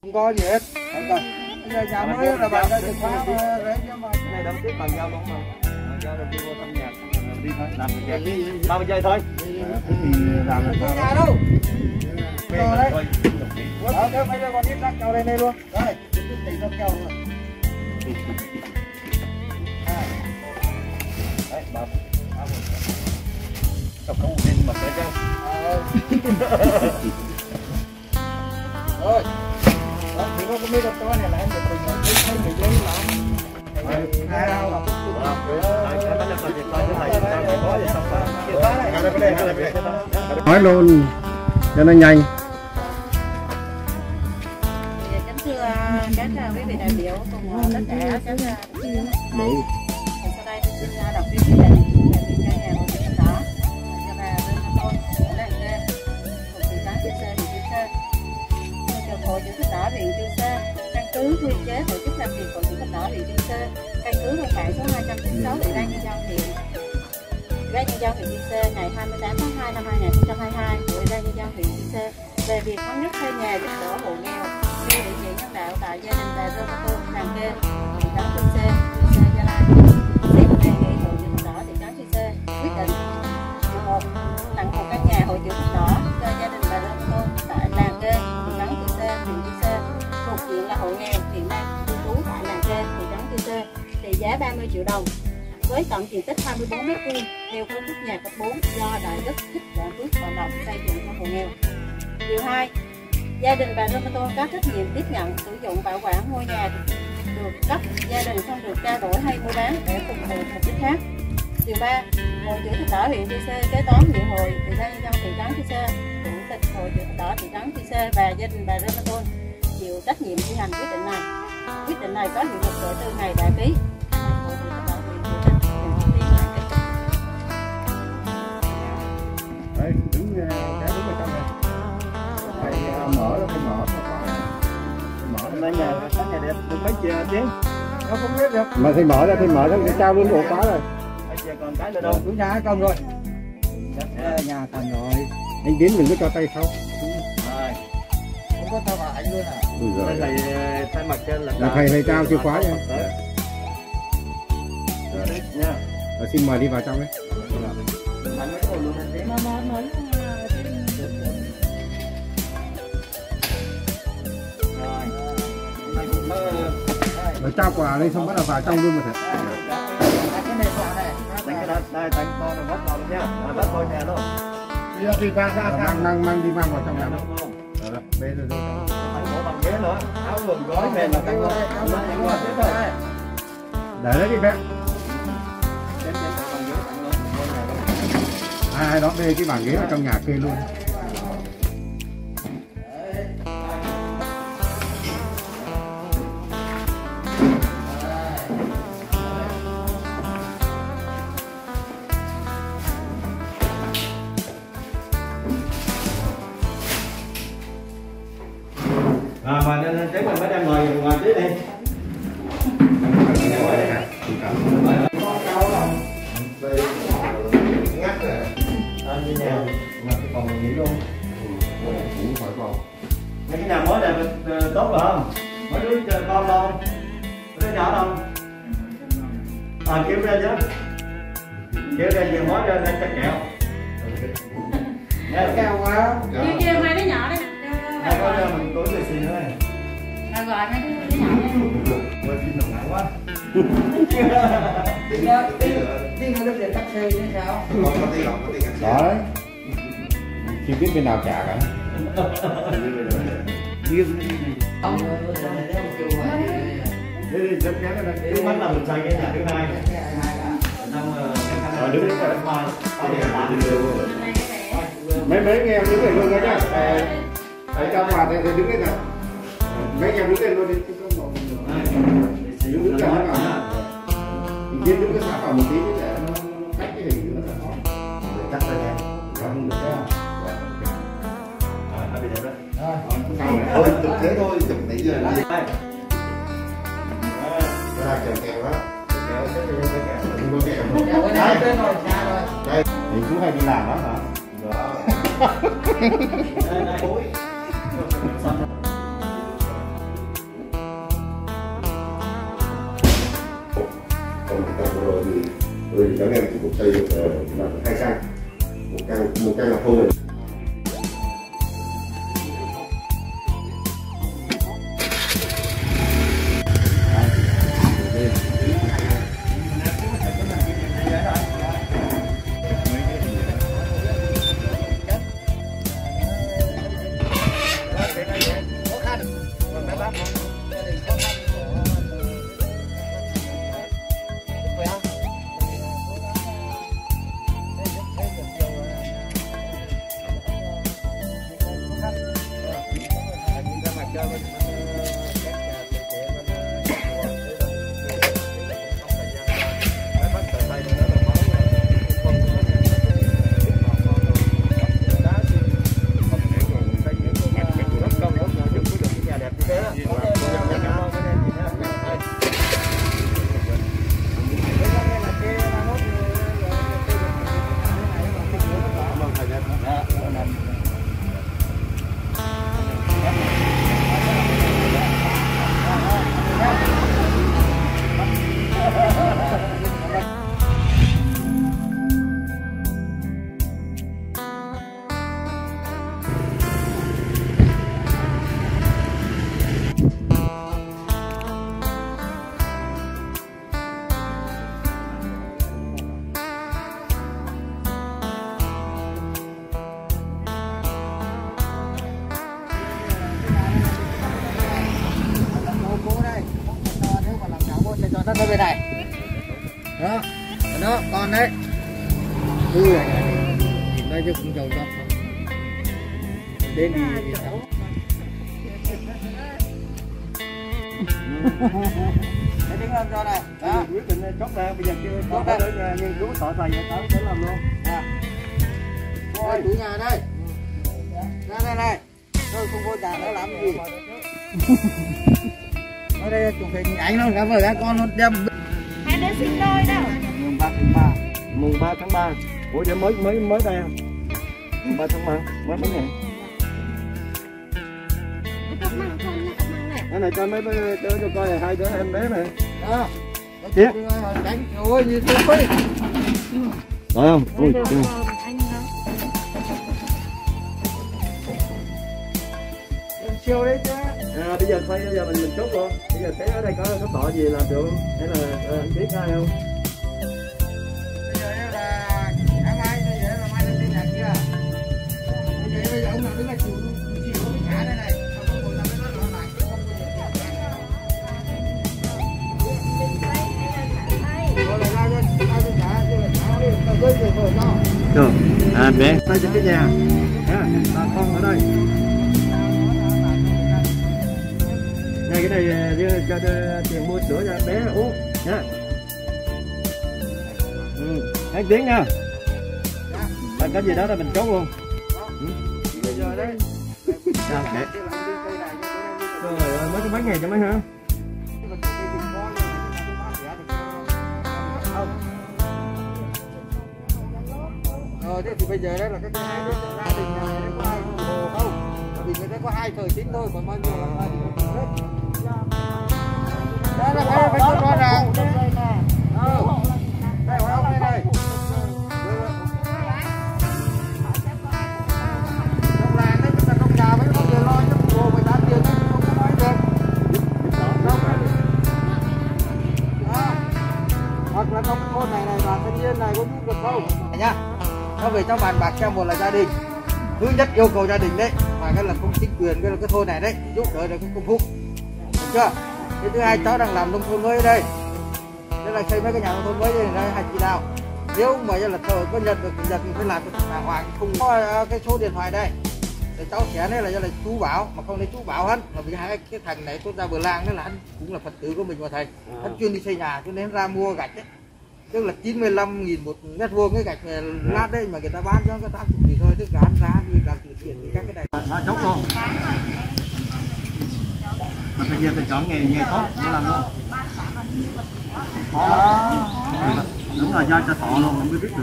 Không có gì hết. Bây giờ nhà mới là bạn đã được khóa rễ cho mà. Này đâm tiếp bằng dao luôn mà. Dao đầu tiên vô trong nhà, đi thôi, làm việc. 30 giây thôi. Thế thì làm sao? Nhà đâu? Rồi đấy. Thôi bây giờ còn ít rắc keo lên đây luôn. Rồi, tính rắc keo luôn. Đấy, bấm. Tập không nên mà tới đâu. Rồi. Đó, thì có mấy đợt to này là em được mình thấy người giấy làm. Hai đâu là nói luôn cho nó nhanh. Kính thưa các quý vị đại biểu cùng tất cả các sau đây tôi xin đọc cái quyết định về việc cho nhà một cái đó cho bà Lê Thanh Tôn ở làng Kê thuộc thị trấn Chư Sê, huyện Chư Sê. Thường trực hội chữ thập đỏ huyện Chư Sê căn cứ quy chế tổ chức làm việc hội chữ thập đỏ huyện Chư Sê, căn cứ văn bản số 296 Ủy ban nhân dân huyện Chư Sê ngày 28 tháng 2 năm 2022 của Ủy ban nhân dân huyện Chư Sê về việc thống nhất thuê nhà giúp đỡ hộ nghèo theo địa chỉ nhân đạo tại gia đình bà Rơ Ma Tôn, làng Kê, thị trấn Chư Sê, Gia Lai. Xét đề nghị hội chữ thập đỏ thị trấn Chư Sê quyết định 1. Tặng một căn nhà hội chữ thập đỏ cho gia đình bà Rơ Ma Tôn tại làng Kê, thị trấn Chư Sê, huyện Chư Sê, thuộc diện là hộ nghèo hiện đang cư trú tại làng Kê, thị trấn Chư Sê, trị giá 30 triệu đồng với tổng diện tích 24 m² theo phương thức nhà cấp 4 do Đại Đức Thích Quảng Phước vận động xây dựng cho hộ nghèo. Điều 2. Gia đình bà Rơ Ma Tôn có trách nhiệm tiếp nhận, sử dụng, bảo quản ngôi nhà được cấp, gia đình không được trao đổi hay mua bán để phục vụ mục đích khác. Điều 3. Hội chữ thập đỏ huyện Chư Sê, kế toán huyện hội, ủy ban nhân dân thị trấn Chư Sê, chủ tịch hội chữ thập đỏ thị trấn Chư Sê và gia đình bà Rơ Ma Tôn chịu trách nhiệm thi hành quyết định này. Quyết định này có hiệu lực kể từ ngày đã ký. Đấy, đứng ở trong này. Thầy mở nó phải mở. Hôm nay nhà đẹp được mấy triệu tiếng. nó không biết được. Mà thầy mở ra thì trao luôn bộ khóa rồi. Mấy triệu còn cái nữa đâu. Chủ nhà công rồi. Nhà thành rồi. Anh Tiến đừng có cho tay sau. Rồi. Không có cho vào anh luôn à? Đây thầy thay mặt trên là thầy trao chìa khóa nha. Đấy. Nha. Rồi xin mời đi vào trong đấy. Rồi trao quà lên xong bắt đầu vào trong luôn mà thầy. Đây đánh con nó bắt vào luôn nha. Bắt vào nhà luôn. Bây giờ thì mang đi vào trong nhà luôn. Rồi, bê rồi. Phải bỏ bằng ghế nữa. Áo quần gói về là cái để đấy đi bé. Ai đó bê cái bàn ghế ở trong nhà kê luôn. Mà nên chế mình mới đang ngồi tí đi. Như nhà mà cái phòng mình nghỉ luôn. Cũng khỏi còn. Mấy cái nhà mới này tốt rồi không? Mấy đứa con đâu? Đứa nhỏ đâu? Kêu ra chứ. Kêu ra về hóa ra để chắc kẹo. keo quá. Kêu hai đứa nhỏ đấy. Hai có ra mình tối về xì nữa này. Gọi mấy đứa nhỏ đấy. Quay phim nồng nặng quá. Đi nó được taxi chứ sao? Đó đấy. Chưa biết bên nào trả cả. Đi rất ngắn đây. Trước mắt là mình xây cái nhà thứ hai. Rồi đứng đến cái mai. Mấy anh em đứng đây luôn nhá. Ở trong mà thì đứng đây nè. Mấy anh em đứng đây luôn đi. Đứng gần nó Viên đứng cái sát vào một tí để nó cách cái hình nữa là khó. Để cắt ra nha. Không được đó. Bây giờ đó. Thôi thực thế thôi, chụp nãy giờ là gì? Ra kèo kèo đó. Kèo sẽ đi cái kèo. Không có kèo. Kèo cái này rồi, xa rồi. Đây, thì chú hay đi làm đó hả? Đó. Rồi thì các em chỉ một xây được là 2 căn, một căn là không. Nó tới bên này đó con đấy đây cho cũng chầu cho đến đi để đứng lên cho này đó quyết định chốt ra bây giờ chưa chốt ra nghiên cứu tội thầy vậy tới làm luôn chủ nhà đây ra đây tôi không có nhà nó làm gì ở đây chụp hình ảnh nó cảm ơn các con nó đem hai đứa sinh đôi đâu mùng 3 tháng 3 ủa giờ mới đây mùng 3 tháng 3 mới ngày cái này cho mấy cho coi hai đứa em bé này đó đánh ôi như thế đấy không ui siêu đấy chứ. Bây giờ thôi, bây giờ mình chốt luôn. Bây giờ thấy ở đây có tội gì làm được hay là biết ai không? Bây giờ là sáng mai, bây giờ là mai lên trên nhà kia. Bây giờ ông nào đứng là chịu cái trả đây này. Không có làm cái đó là lại không có được. Rồi là ra cho trả, chứ là trả đi, tao cưới rồi cho. Được. Bé tay cho cái nhà. Bà con ở đây. Cái này cho tiền mua sữa cho bé uống nha. Anh Tiến nha. Là cái gì đó là mình chốt luôn. Bây giờ đấy. Rồi mới có mấy ngày cho mấy hả? Thế thì bây giờ đấy là cái hai đứa gia đình này nó có ai đồ không? Vì người ta có 2 thời chính thôi, còn bao nhiêu là gia đình hết. Đó là phải cho con nào. Đây phải ông đây này. Trong làng đấy, chúng ta trong nhà mấy con người lo chứ đồ 18 tiền không có nói được. Hoặc là trong cái thôn này này, đoàn thanh niên này có giúp được không? Nhá. Nó về trong bàn bạc cho một là gia đình. Thứ nhất yêu cầu gia đình đấy, mà cái là không chính quyền cái là cái thôn này đấy giúp đỡ được cái công phúc, được chưa? Cái thứ hai cháu đang làm nông thôn mới ở đây, đây là xây mấy cái nhà nông thôn mới đây này, hay chỉ đạo nếu mà là thờ có nhận được thì phải làm đàng hoàng, không có cái số điện thoại đây để cháu sẽ đấy là chú Bảo, mà không lấy chú Bảo hết là vì hai cái thằng này tốt ra Bờ Lang đấy là anh cũng là Phật tử của mình mà thầy, anh chuyên đi xây nhà cho nên ra mua gạch đấy, tức là 95.000 một mét vuông cái gạch lát đấy mà người ta bán cho có 80.000 thôi, tức là anh ra đi làm từ thiện thì các cái này chốt luôn. Mà bây giờ mình chọn nghề tốt để làm luôn. Đúng là do cho thọ luôn mình mới biết được.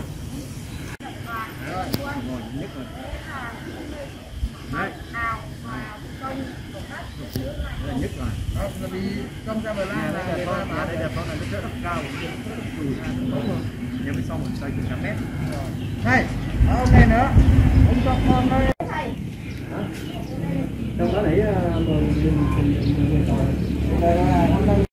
Đấy. là nhất rồi. Bởi vì trong camera là Đây đẹp con này nó rất cao. Nhưng mà sau một xoay cả mét. này ở ông này nữa ông cho con đây. Trong đó nãy mình